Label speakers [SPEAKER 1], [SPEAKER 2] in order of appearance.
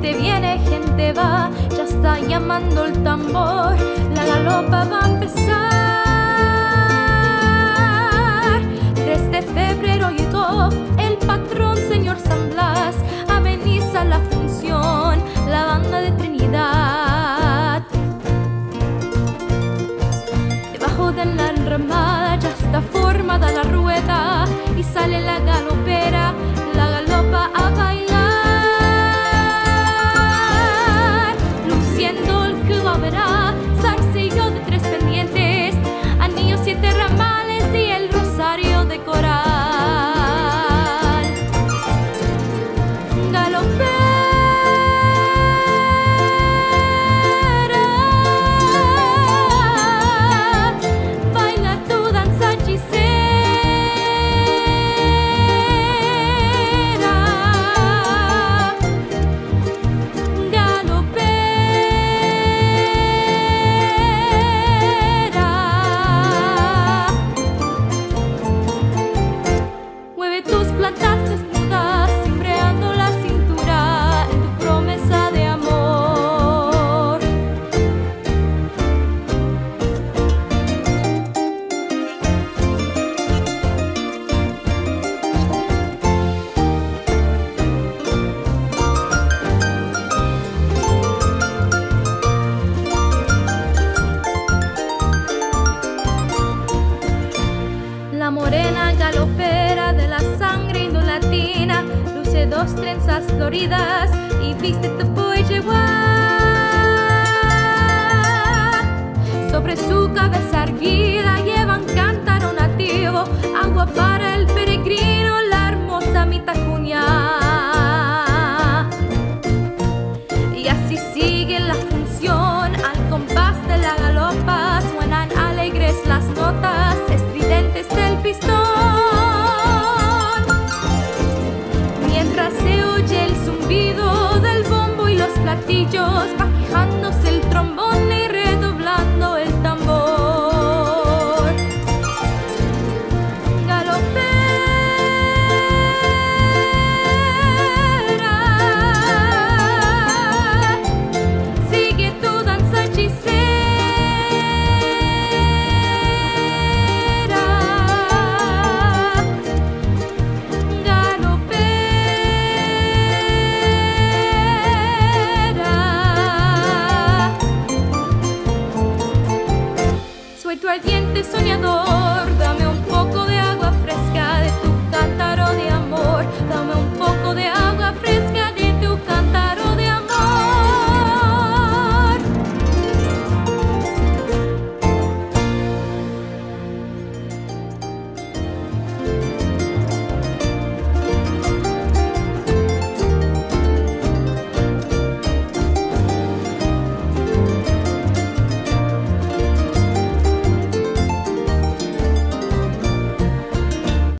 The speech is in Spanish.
[SPEAKER 1] Gente viene, gente va, ya está llamando el tambor, la galopa va a empezar. 3 de febrero llegó el patrón señor San Blas, ameniza la función, la banda de Trinidad. Debajo de la enramada ya está formada la rueda y sale la galopera, la galopa a bailar, luciendo el que va a verá, zarcillo de 3 pendientes, anillos 7 ramales y el rosario de coral. Galopera, baila tu danza hechicera. Galopera, mueve tus plantas desnudas, cimbreando la cintura en tu promesa de amor. La morena galopera de la sangre indolatina luce 2 trenzas floridas y viste tu poeyeguá. Sobre su cabeza erguida llevan cántaro nativo, agua para el peregrino, la hermosa mitacuña. Y así sigue la función, al compás de la galopa suenan alegres las notas estridentes del pistón, mientras se oye el zumbido del bombo y los platillos, va quejándose el trombón y redoblando el tambor. Galopera, sigue tu danza hechicera. Galopera, soy tu ardiente soñador, dame un poco